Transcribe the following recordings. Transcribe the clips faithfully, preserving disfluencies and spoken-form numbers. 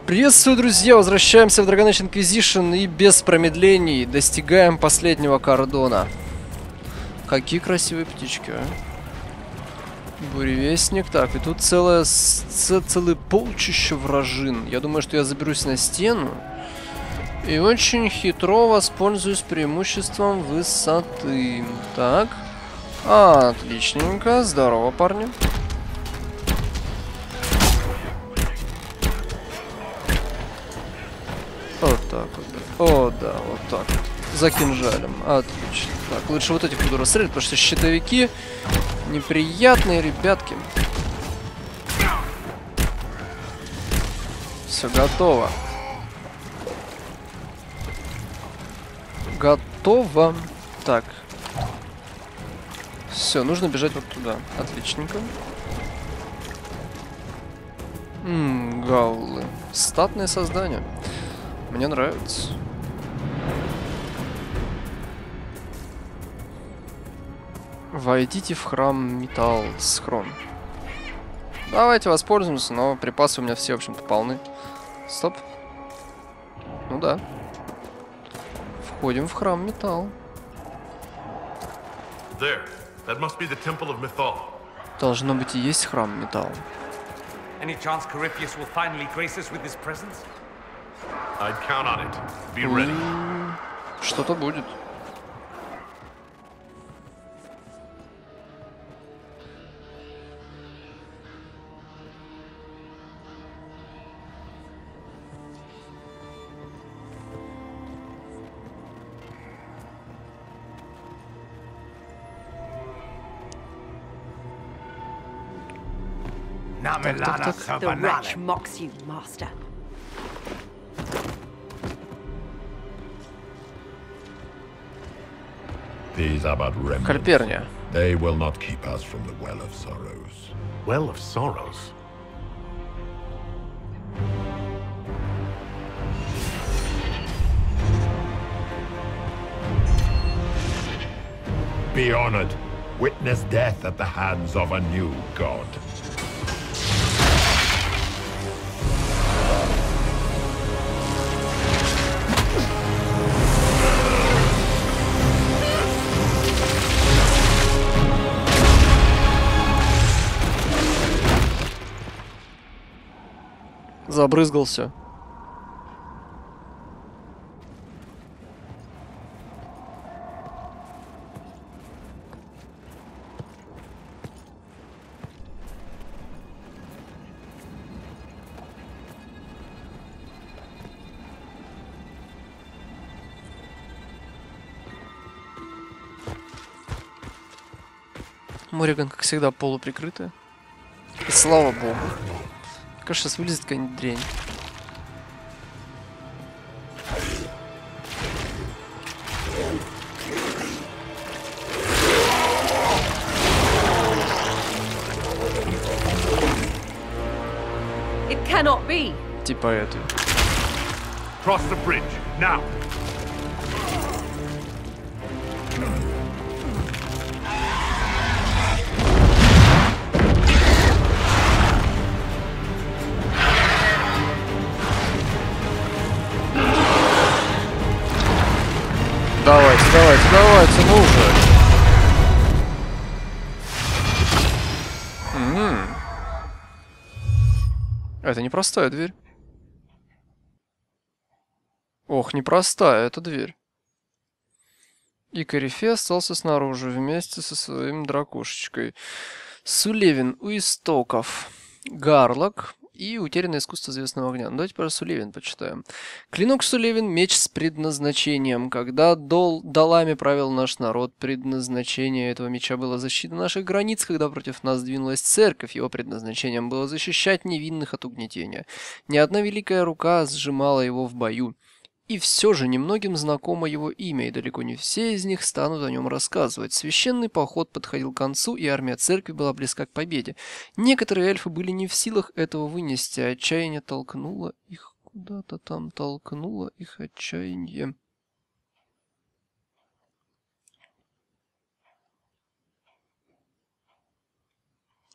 Приветствую, друзья! Возвращаемся в Dragon Age Inquisition и без промедлений достигаем последнего кордона. Какие красивые птички, а? Буревестник. Так, и тут целое, целое полчище вражин. Я думаю, что я заберусь на стену и очень хитро воспользуюсь преимуществом высоты. Так. А, отличненько. Здорово, парни. Вот так вот. О, да, вот так вот. За кинжалем. Отлично. Так, лучше вот этих буду расстрелять, потому что щитовики неприятные ребятки. Все готово. Готово. Так. Все, нужно бежать вот туда. Отличненько. Ммм, гаулы. Статное создание. Мне нравится. Войдите в храм Металл Схрон. Давайте воспользуемся, но припасы у меня все, в общем-то, полны. Стоп. Ну да. Входим в храм Металл. Должно быть и есть храм Металл. Что-то будет. Так, так, так. The wretch mocks you, master. These are but remnants. Кальперния. They will not keep us from the Well of Sorrows. Well of Sorrows? Be honored. Witness death at the hands of a new god. Забрызгался. Мориган, как всегда, полуприкрытая. И слава богу. Кажется, сейчас вылезет какая-нибудь дрянь. It cannot be. Типа эту. Cross the bridge, now! Давайте, давайте, давайте, ну уже. М-м. Это непростая дверь. Ох, непростая эта дверь. И Корифей остался снаружи вместе со своим дракошечкой. Сулевин у истоков. Гарлок. И утерянное искусство звездного огня. Ну, давайте про Сулевин почитаем. Клинок Сулевин — меч с предназначением. Когда дол долами правил наш народ, предназначение этого меча было защита наших границ. Когда против нас двинулась церковь, его предназначением было защищать невинных от угнетения. Ни одна великая рука сжимала его в бою. И все же немногим знакомо его имя, и далеко не все из них станут о нем рассказывать. Священный поход подходил к концу, и армия церкви была близка к победе. Некоторые эльфы были не в силах этого вынести, а отчаяние толкнуло их куда-то там, толкнуло их отчаяние.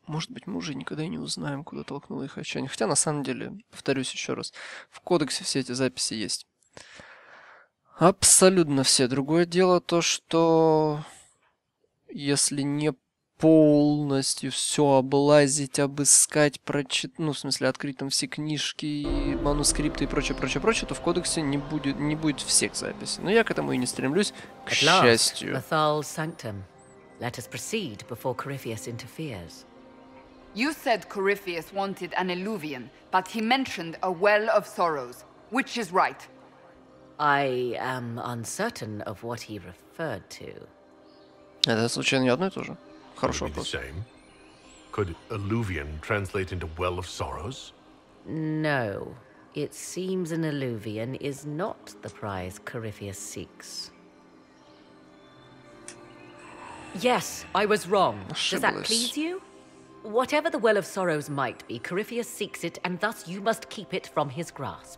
Может быть, мы уже никогда и не узнаем, куда толкнуло их отчаяние. Хотя, на самом деле, повторюсь еще раз, в кодексе все эти записи есть. Абсолютно все. Другое дело то, что если не полностью все облазить, обыскать, прочитать, ну, в смысле, открыть там все книжки, манускрипты и прочее, прочее, прочее, то в кодексе не будет, не будет всех записей. Но я к этому и не стремлюсь, к счастью. Mathal's sanctum. Let us proceed before Corypheus interferes. You said Corypheus wanted an eluvian, but he mentioned a well of sorrows. Which is right? I am uncertain of what he referred to. Это случайно не одно и то же? Хороший Would it be the вопрос. same? Could alluvian translate into well of sorrows? No. It seems an eluvian is not the prize Corypheus seeks. Yes, I was wrong. Does that Ошиблась. please you? Whatever the Well of Sorrows might be, Corypheus seeks it, and thus you must keep it from his grasp.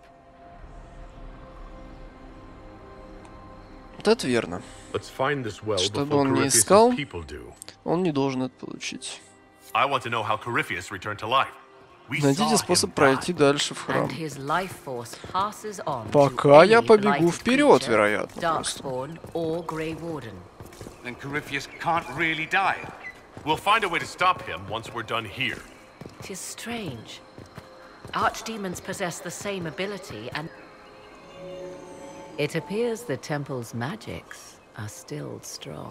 Вот это верно. Let's find this well Чтобы before он не Corypheus' искал. people do. Он не должен это получить. I want to know how Corypheus returned to life. We Найдите saw способ him пройти die. дальше в храм. And his life force passes on Пока to я any побегу blighted вперед, creature, вероятно, просто. Darkspawn or Grey Warden. Then Corypheus can't really die. We'll find a way to stop him once we're done here. Tis strange. Archdemons possess the same ability, and it appears the temple's magics are still strong.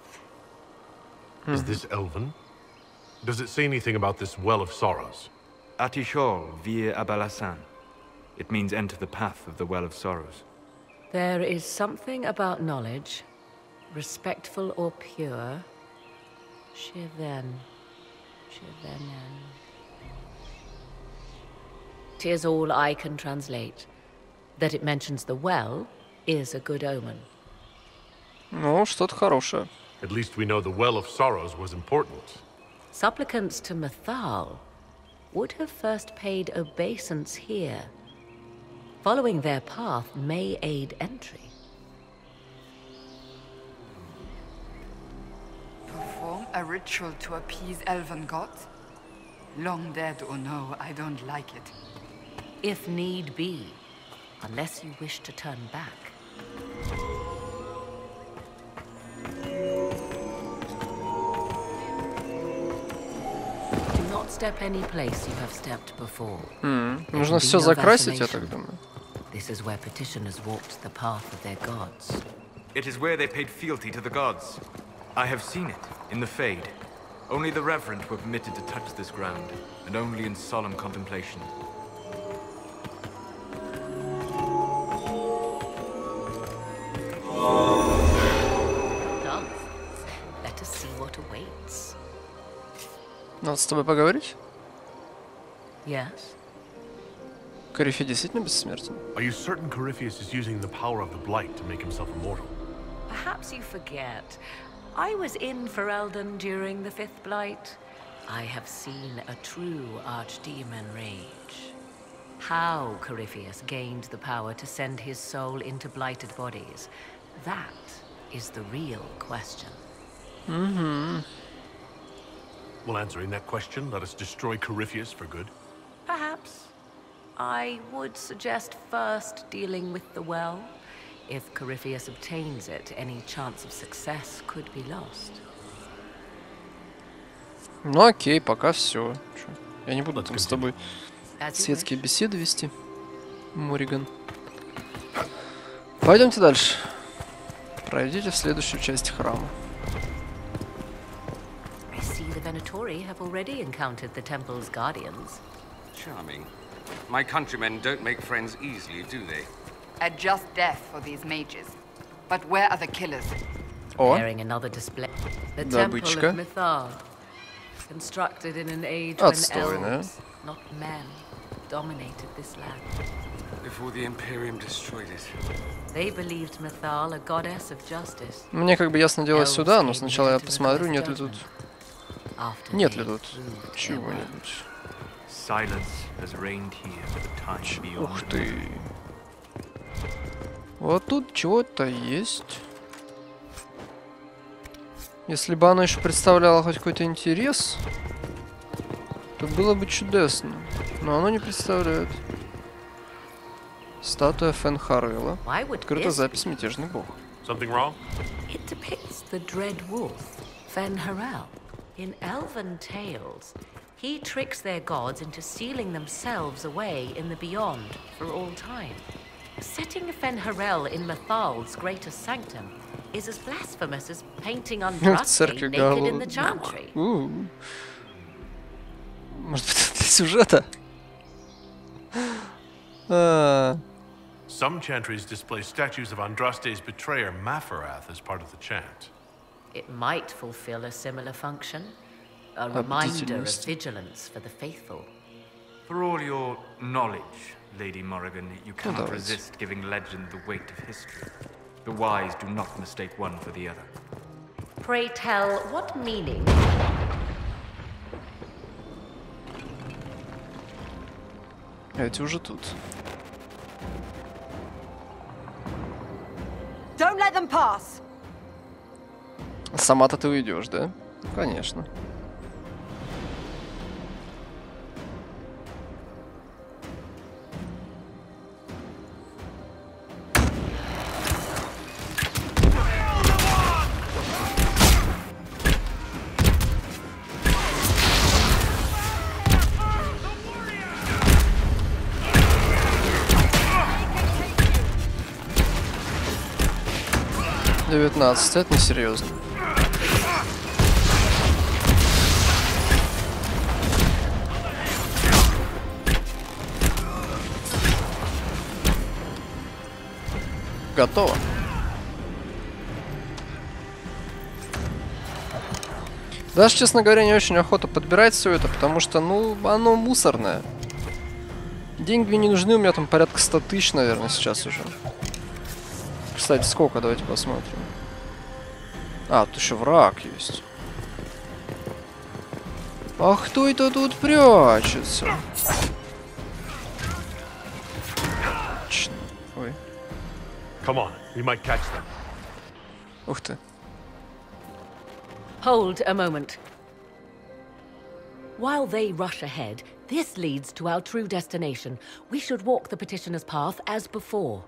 Is this Elven? Does it say anything about this well of sorrows? Atishol vir Abalassan. It means enter the path of the Well of Sorrows. There is something about knowledge, respectful or pure. Shiven. Shivenen. Tis all I can translate. That it mentions the well is a good omen. Ну, что-то хорошее. At least we know the well of sorrows was important. Supplicants to Mathal would have first paid obeisance here. Following their path may aid entry. Perform a ritual to appease elven gods? Long dead or no, I don't like it. If need be, unless you wish to turn back. Do not step any place you have stepped before. М, There Нужно can be все no закрасить, я vacillation. так думаю. This is where petitioners walked the path of their gods. It is where they paid fealty to the gods. I have seen it, in the Fade. Only the reverent were permitted to touch this ground, and only in solemn contemplation. Done. Let us see what awaits. Надо с тобой поговорить? Yes? Корифей действительно бессмертен? Are you certain Corypheus is using the power of the Blight to make himself immortal? Perhaps you forget. I was in Ferelden during the Fifth Blight. I have seen a true archdemon rage. How Corypheus gained the power to send his soul into blighted bodies, that is the real question. Угу. Well, answering that question, let us destroy Corypheus for good. Perhaps. I would suggest first dealing with the well. If Corypheus obtains it, any chance of success could be lost. Ну окей, пока все. Я не буду Let's там с continue. тобой As you светские wish. беседы вести, Мориган. Пойдемте дальше. Пройдите в следующую часть храма. I see the Venatori have already encountered the temple's guardians. Charming. My countrymen don't make friends easily, do they? A just death for these mages. But where are the killers? О, Preparing another display. The Добычка. Temple of Mythal. Constructed in an age when Отстойная. elves, not men, dominated this land. Before the Imperium destroyed it. They believed Mythal a goddess of justice. мне как бы ясно дело Elves сюда, но came сначала я here to посмотрю, request нет ли тут, judgment. After нет they ли тут proved their worth. чего-нибудь. Silence has reigned here for the time beyond. Ух ты. Вот тут чего-то есть. Если бы оно еще представляло хоть какой-то интерес. Это было бы чудесно, но оно не представляет. Статуя Фенхарвилла. Why would Открыта this запись «Мятежный бог». Something wrong? It depicts the dread wolf, Fen'Harel. In elven tales, he tricks their gods into sealing themselves away in the beyond for all time. Setting Fen'Harel in Mathal's greatest sanctum is as blasphemous as painting Andraste naked in the chantry. Может быть, для сюжета? Some chantries display statues of Andraste's betrayer Mafarath as part of the chant. It might fulfill a similar function, a reminder of vigilance for the faithful. For all your knowledge, Lady Morrigan, you cannot resist giving legend the weight of history. The wise do not mistake one for the other. Pray tell, what meaning? Эти уже тут. Don't let them pass. Сама-то ты уйдешь, да? Конечно. девятнадцать, это несерьезно. Готово. Даже, честно говоря, не очень охота подбирать все это, потому что, ну, оно мусорное. Деньги не нужны, у меня там порядка ста тысяч, наверное, сейчас уже. Кстати, сколько? Давайте посмотрим. А, тут еще враг есть. А кто это тут прячется? Ч... Ой. Come on, we might catch them. Ух ты. Hold a moment. While they rush ahead, this leads to our true destination. We should walk the petitioner's path as before.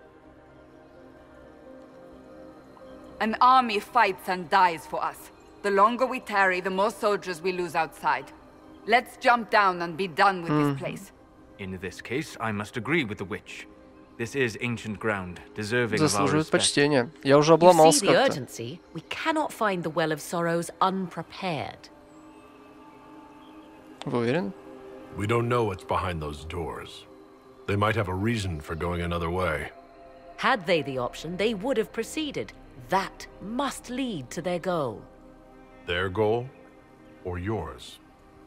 An army fights and dies for us. The longer we tarry, the more soldiers we lose outside. Let's jump down and be done with this place. In this case, I must agree with the witch. This is ancient ground, deserving of our Заслуживает respect. почтения. Я уже You обломался see the как-то. urgency? We cannot find the Well of Sorrows unprepared. Вы уверены? We don't know what's behind those doors. They might have a reason for going another way. Had they the option, they would have proceeded. That must lead to their goal. Their goal or yours?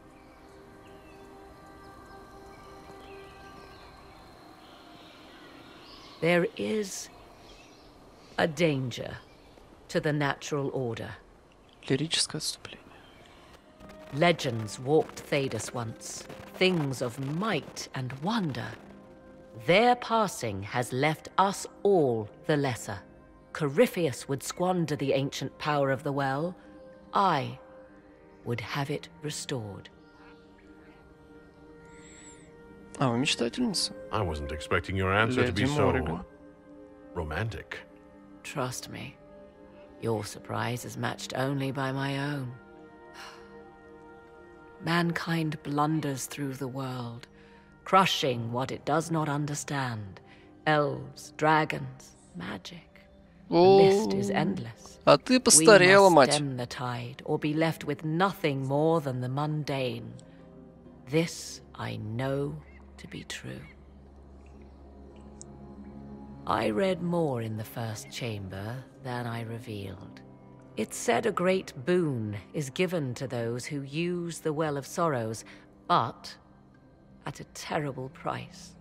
There is a danger to the natural order. Лирическое отступление. Legends walked Thedas once, things of might and wonder. Their passing has left us all the lesser. Corypheus would squander the ancient power of the well. I would have it restored. А, вы мечтательница? I wasn't expecting your answer to be Леди so Морриган. romantic. Trust me, your surprise is matched only by my own. Mankind blunders through the world, crushing what it does not understand. Elves, dragons, magic. The list is endless. А ты We постарела, must мать. stem the tide, or be left with nothing more than the mundane. This I know to be true. I read more in the first chamber than I revealed. It said a great boon is given to those who use the Well of Sorrows, but at a terrible price.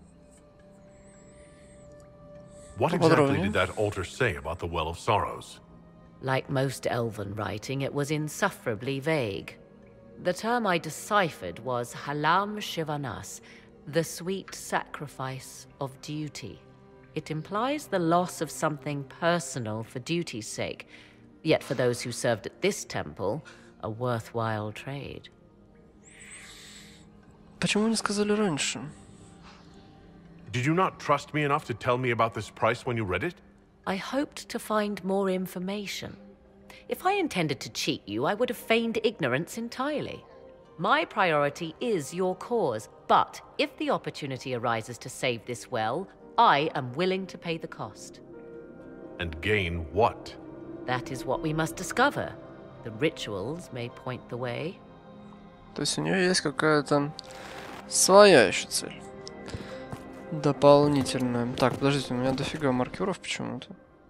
What exactly did that altar say about the Well of Sorrows? Like most elven writing, it was insufferably vague. The term I deciphered was Halam Shivanas, the sweet sacrifice of duty. It implies the loss of something personal for duty's sake, yet for those who served at this temple, a worthwhile trade. Почему не сказали раньше? Did you not trust me enough to tell me about this price when you read it? I hoped to find more information. If I intended to cheat you, I would have feigned ignorance entirely. My priority is your cause, but if the opportunity arises to save this well, I am willing to pay the cost. And gain what? That is what we must discover. The rituals may point the way. То есть у нее есть какая-то своя еще цель. Дополнительная. Так, подождите, у меня дофига маркеров почему-то.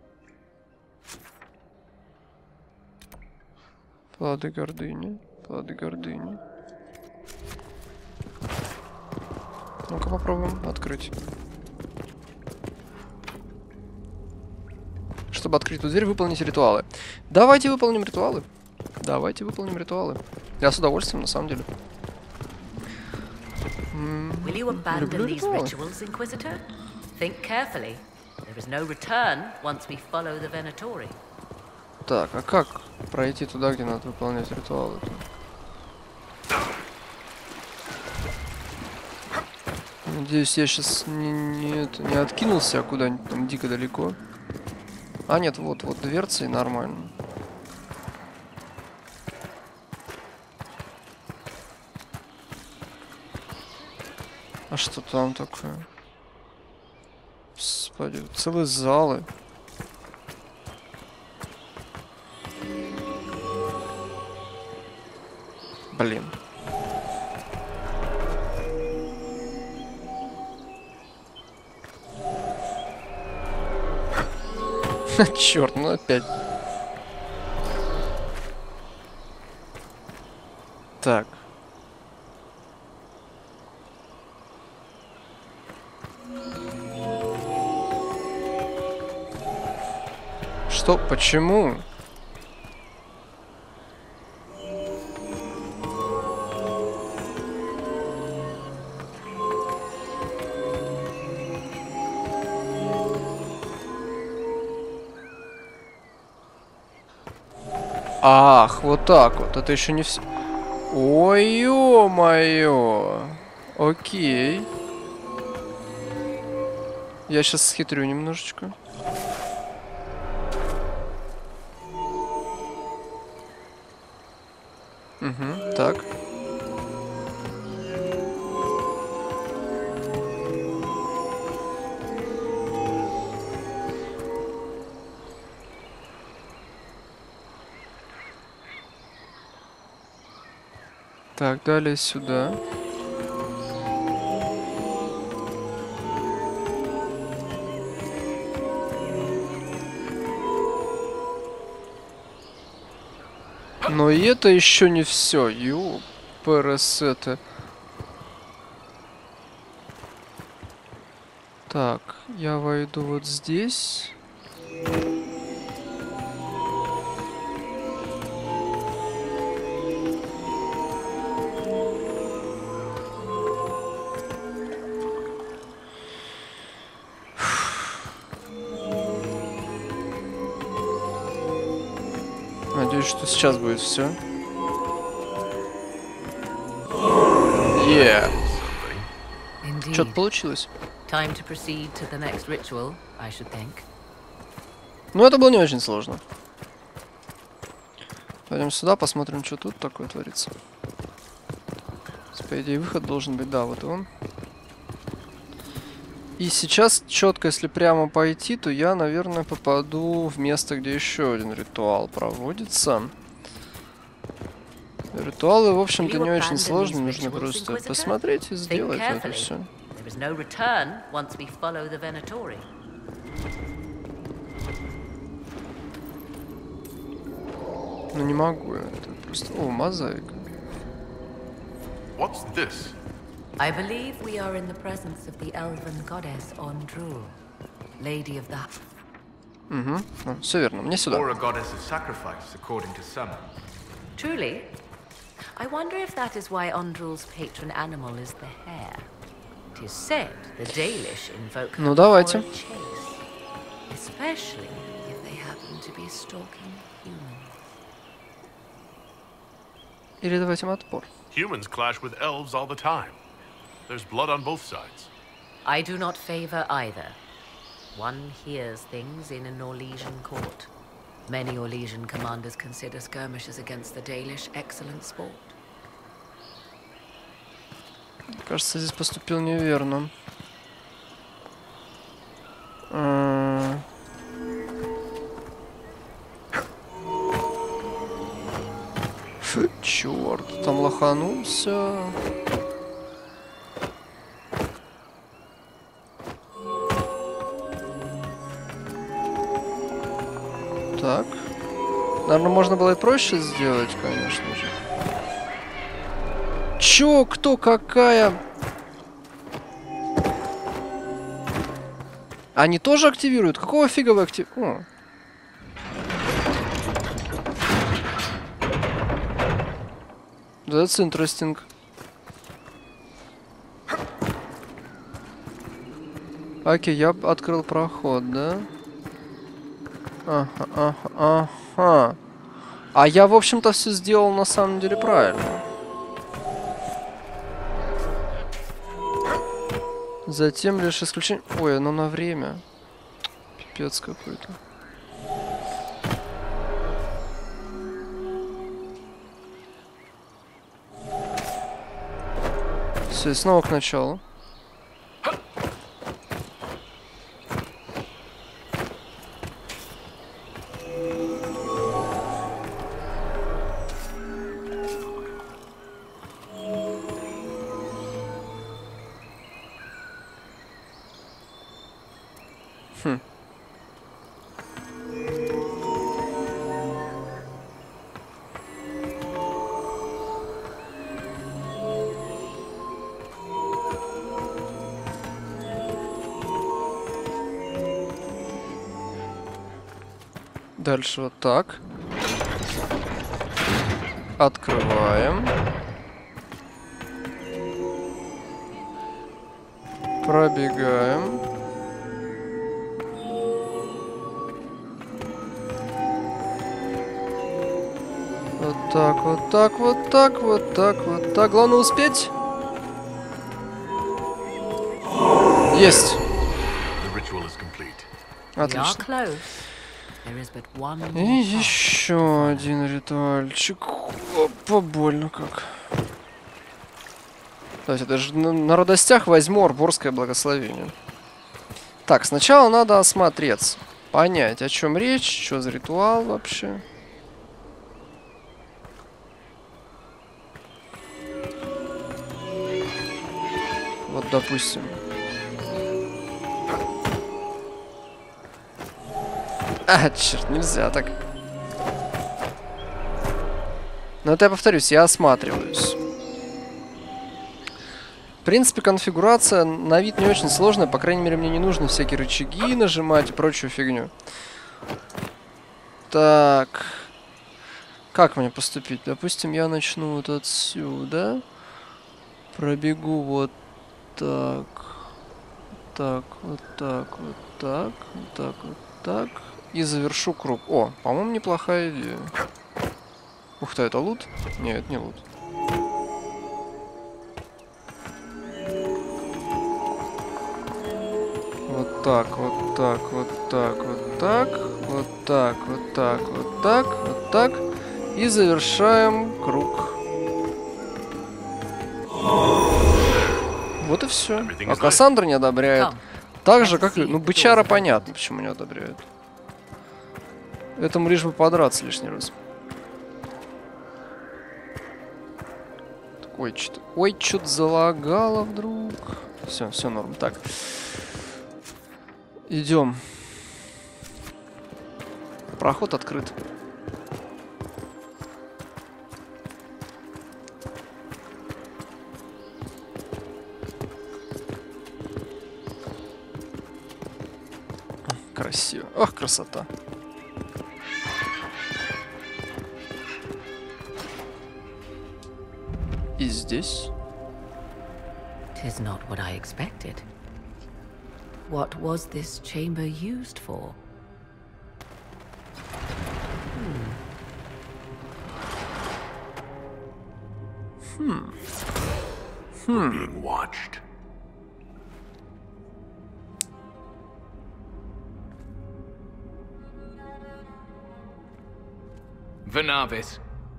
Плоды гордыни. Плоды гордыни. Ну-ка попробуем открыть. Чтобы открыть эту дверь, выполните ритуалы. Давайте выполним ритуалы. Давайте выполним ритуалы. Я с удовольствием, на самом деле. Will you abandon these rituals, Inquisitor? Think carefully. There is no return once we follow the Venatori. Так, а как пройти туда, где надо выполнять ритуалы? Надеюсь, я сейчас не, не, это, не откинулся а куда-нибудь там дико далеко. А нет, вот, вот дверца и нормально. А что там такое? Господи, целые залы. Блин. Черт, ну опять. Так. Что? Почему? Ах, вот так вот. Это еще не все. Ой, ё-моё. Окей. Я сейчас схитрю немножечко. Угу, так. Так, далее сюда. Но и это еще не все. Ё, ПРС это. Так, я войду вот здесь. Надеюсь, что сейчас будет все. Yeah. Что-то получилось. Time to proceed to the next ritual, I should think. Ну, это было не очень сложно. Пойдем сюда, посмотрим, что тут такое творится. По идее, выход должен быть, да, вот он. И сейчас четко, если прямо пойти, то я, наверное, попаду в место, где еще один ритуал проводится. Ритуалы, в общем-то, не очень сложные, нужно просто посмотреть и сделать это все. Ну не могу я, это просто... О, мозаика. What's this? I believe we are in the presence of the elven goddess Ondrul, lady of the... Угу, ну, все верно, мне сюда. Or a goddess of sacrifice, according to some. Truly? I wonder if that is why Ondrul's patron animal is the hare. It is said the Dalish invoke her Ну, давайте. for a chase, especially if they happen to be stalking humans. Или давайте им отпор. Humans clash with elves all the time. There's blood on both sides. I do not favor either. One hears things in an Orlesian court. Many Orlesian commanders consider skirmishes against the Dalish excellent sport. Кажется, здесь поступил неверно. А... Фу, черт, там лоханулся. Так. Наверное, можно было и проще сделать, конечно же. Чё, кто, какая? Они тоже активируют? Какого фига вы активируете? That's interesting. Окей, я открыл проход, да? Ага, ага, ага. А я, в общем-то, все сделал на самом деле правильно. Затем лишь исключение... Ой, оно на время. Пипец какой-то. Все, и снова к началу. Хм. Дальше вот так. Открываем. Пробегаем. Вот так, вот так, вот так, вот так, вот так. Главное успеть. Есть. Отлично. И еще один ритуальчик. Опа, больно как. Давайте даже на, на радостях возьму арборское благословение. Так, сначала надо осмотреться. Понять, о чем речь, что за ритуал вообще. Вот, допустим. А, черт, нельзя так. Но это я повторюсь, я осматриваюсь. В принципе, конфигурация на вид не очень сложная. По крайней мере, мне не нужно всякие рычаги нажимать и прочую фигню. Так. Как мне поступить? Допустим, я начну вот отсюда. Пробегу вот так. Так, вот так, вот так, вот так, вот так. И завершу круг. О, по-моему, неплохая идея. Ух ты, это лут? Нет, это не лут. Вот так, вот так, вот так, вот так, вот так, вот так, вот так, вот так. И завершаем круг. Вот и все. А Кассандра не одобряет. Так же, как... Ну, бычара понятно, почему не одобряют. Этому лишь бы подраться лишний раз. Ой, что-то... Ой, что-то залагало вдруг. Все, все норм. Так. Идем. Проход открыт. Красиво. Ох, красота. И здесь. Tis not what I expected. What was this chamber used for? Hmm. We're being watched. Vernavis,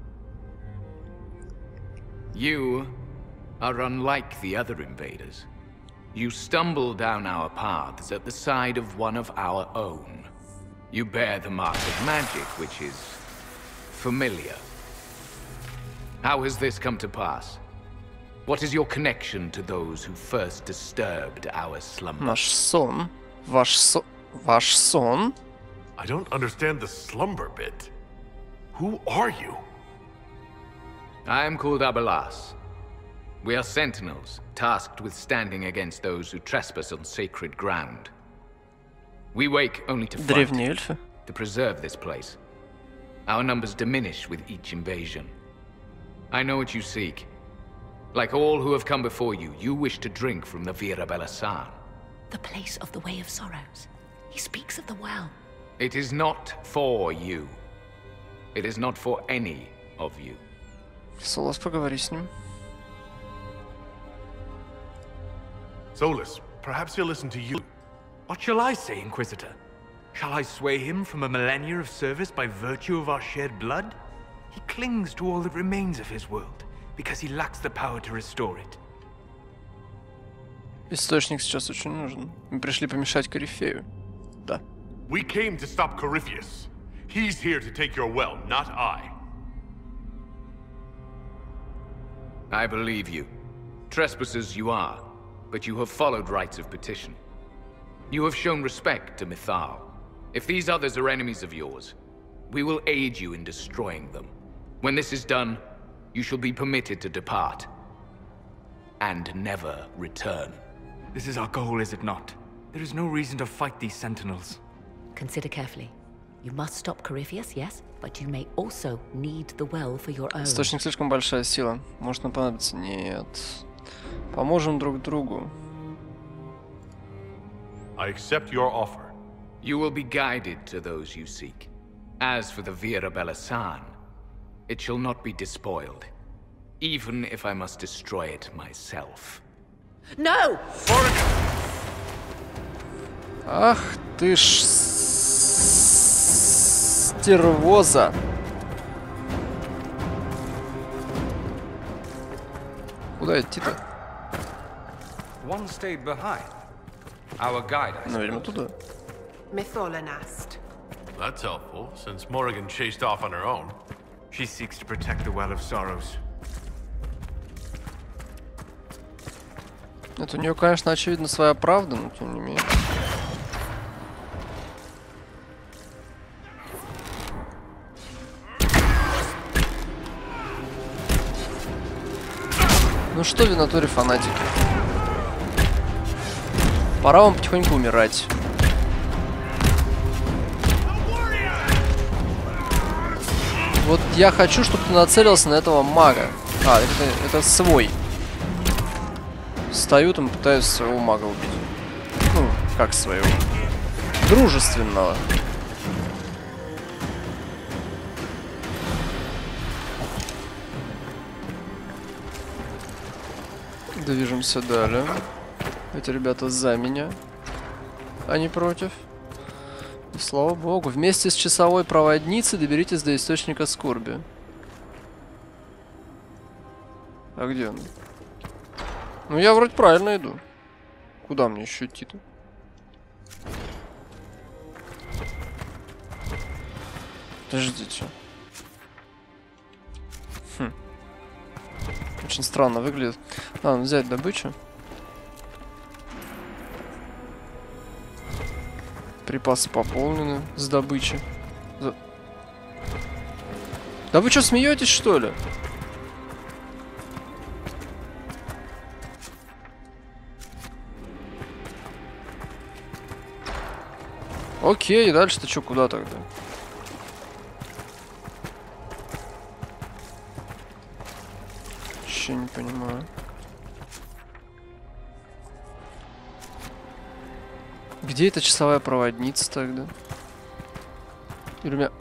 you are unlike the other invaders. You stumble down our paths at the side of one of our own. You bear the mark of magic, which is familiar. How has this come to pass? What is your connection to those who first disturbed our slumber? Наш сон. Ваш сон. Ваш сон? I don't understand the slumber bit. Who are you? I am called Abelas. We are sentinels, tasked with standing against those who trespass on sacred ground. We wake only to fight, Древние эльфы. to preserve this place. Our numbers diminish with each invasion. I know what you seek. Like all who have come before you, you wish to drink from the Vira Belasan. The place of the Way of Sorrows. He speaks of the well. It is not for you. It is not for any of you. Солос, поговори с ним. Solus, perhaps he'll listen to you. What shall I say, Inquisitor? Shall I sway him from a millennia of service by virtue of our shared blood? He clings to all that remains of his world, because he lacks the power to restore it. Источник сейчас очень нужен. Мы пришли помешать Корифею. Да. We came to stop Corypheus. He's here to take your well, not I. I believe you. Trespassers you are, but you have followed rites of petition. You have shown respect to Mythal. If these others are enemies of yours, we will aid you in destroying them. When this is done, you shall be permitted to depart. And never return. This is our goal, is it not? There is no reason to fight these sentinels. Consider carefully. You must stop Corypheus, yes, but you may also need the well for your own. Источник слишком большая сила. Может нам понадобится? Нет. Поможем друг другу. I accept your offer. You will be guided to those you seek. As for the Vira Belasan, it shall not be despoiled, even if I must destroy it myself. No! Ах ты ж стервоза. Куда идти-то? One stayed behind. Our guide, I Ну, видимо, suppose. туда. Mytholinast. That's helpful, since Morrigan chased off on her own. She seeks to protect the Well of Sorrows. Это у нее, конечно, очевидно своя правда, но тем не менее. Ну что, в натуре фанатики? Пора вам потихоньку умирать. Вот я хочу, чтобы ты нацелился на этого мага. А, это, это свой. Стою там, пытаюсь своего мага убить. Ну, как своего. Дружественного. Движемся далее. Эти ребята за меня, а не против. И слава богу. Вместе с часовой проводницей доберитесь до источника скорби. А где он? Ну я вроде правильно иду. Куда мне еще идти-то? Подождите. Хм. Очень странно выглядит. Надо взять добычу. Припасы пополнены с добычи. За... Да вы что, смеетесь, что ли? Окей, дальше-то что, куда тогда? Вообще не понимаю. Где эта часовая проводница тогда? Или у меня...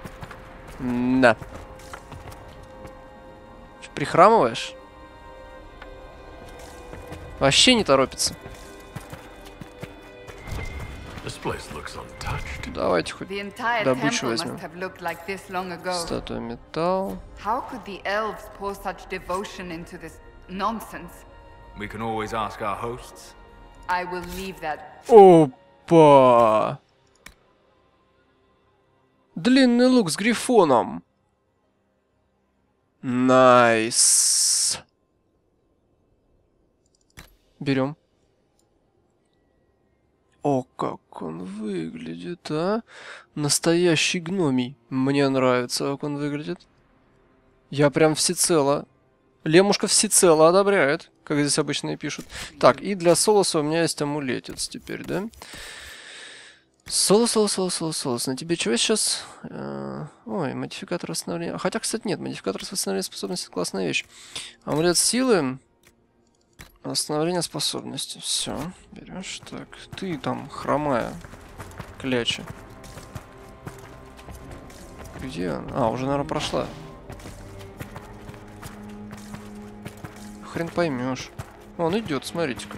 Да. Что, прихрамываешь? Вообще не торопится. Давайте хоть добычу возьмем. Статуя металл. Опа! Длинный лук с грифоном. Найс. Берем. О, как он выглядит, а? Настоящий гномий. Мне нравится, как он выглядит. Я прям всецело. Лемушка всецело одобряет, как здесь обычно и пишут. Так, и для Солоса у меня есть амулетец теперь, да? Солос, Солос, Солос, Солос, Солос. На тебе чего сейчас? Э, ой, модификатор восстановления. Хотя, кстати, нет, модификатор восстановления способности — классная вещь. Амулет силы. Восстановление способности. Все, берешь. Так, ты там хромая кляча. Где она? А, уже, наверное, прошла. Хрен поймешь. Он идет, смотрите-ка.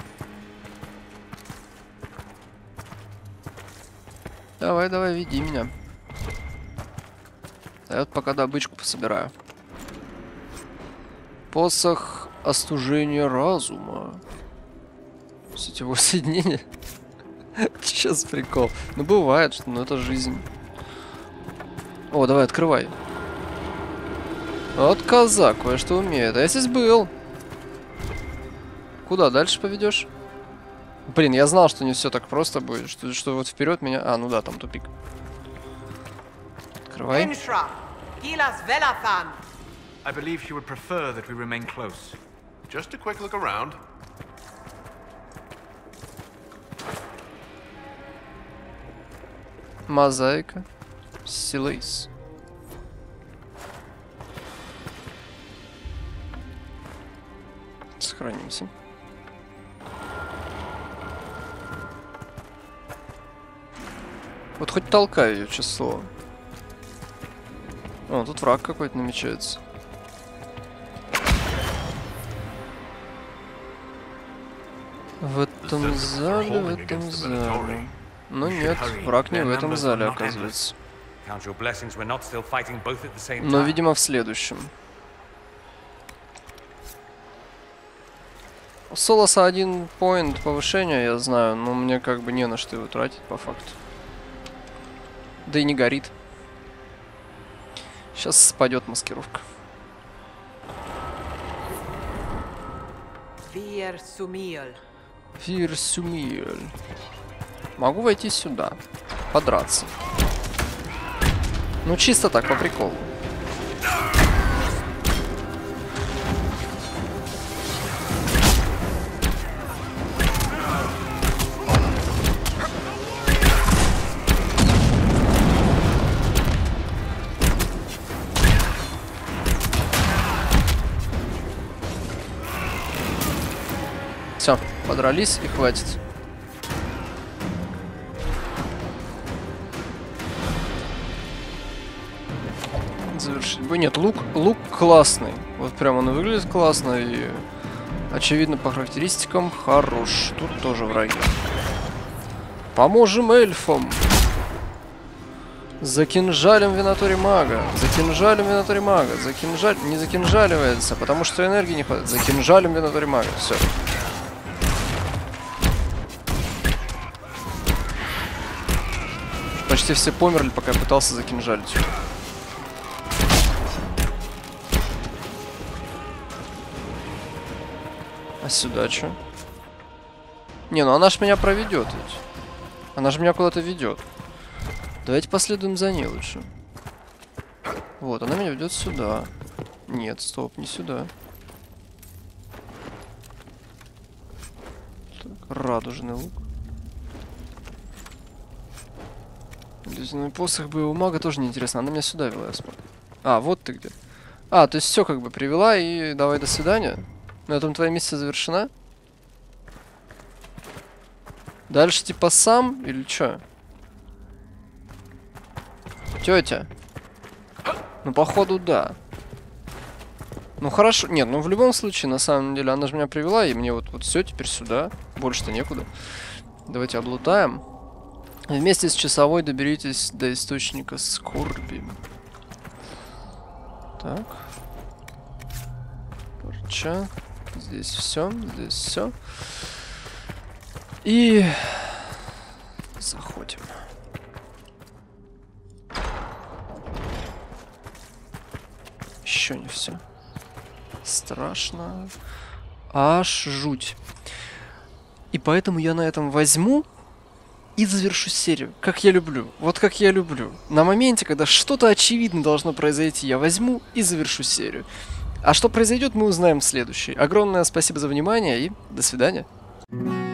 Давай, давай, веди меня. А я вот пока добычку пособираю. Посох остужения разума. Сетевое соединение. Сейчас прикол. Ну бывает, что, ну это жизнь. О, давай, открывай. Вот казак, кое-что умеет. А я здесь был. Куда дальше поведешь? Блин, я знал, что не все так просто будет. Что, что вот вперед меня... А, ну да, там тупик. Открывай. I believe she would prefer that we remain close. Just a quick look around. Мозаика. Силейс. Сохранимся. Вот хоть толкай ее, число. О, тут враг какой-то намечается. В этом зале, в этом зале. Но нет, враг не в этом зале, оказывается. Но, видимо, в следующем. У Солоса один поинт повышения, я знаю, но мне как бы не на что его тратить, по факту. Да и не горит. Сейчас спадет маскировка. Vir Sumiel. Vir Sumiel. Могу войти сюда. Подраться. Ну, чисто так, по приколу. Все, подрались и хватит. Завершить бой. Нет, лук, лук классный. Вот прям он выглядит классно и очевидно по характеристикам хорош. Тут тоже враги. Поможем эльфам. Закинжалим Винатори мага. Закинжалим Винатори мага. Закинжаль... Не закинжаливается, потому что энергии не хватит. Закинжалим Винатори мага. Все. Почти все померли, пока я пытался закинжалить. А сюда что? Не, ну она ж меня проведет ведь. Она же меня куда-то ведет. Давайте последуем за ней лучше. Вот, она меня ведет сюда. Нет, стоп, не сюда. Так, радужный лук. Ледяной посох боевого мага тоже неинтересно. Она меня сюда вела, я смотрю. А, вот ты где. А, то есть все как бы привела и давай до свидания. На этом твоя миссия завершена. Дальше типа сам или чё? Тетя. Ну походу да. Ну хорошо, нет, ну в любом случае, на самом деле, она же меня привела, и мне вот, вот все, теперь сюда. Больше-то некуда. Давайте облутаем. Вместе с часовой доберитесь до источника скорби. Так. Порча. Здесь все, здесь все. И заходим. Еще не все. Страшно. Аж жуть. И поэтому я на этом возьму и завершу серию, как я люблю. Вот как я люблю. На моменте, когда что-то очевидно должно произойти, я возьму и завершу серию. А что произойдет, мы узнаем в следующей. Огромное спасибо за внимание и до свидания.